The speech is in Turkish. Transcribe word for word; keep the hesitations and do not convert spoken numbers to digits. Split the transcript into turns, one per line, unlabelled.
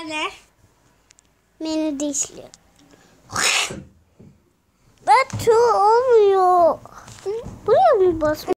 Anne.
Beni dişliyor. Ben tüy olmuyor. Buraya mı basmış?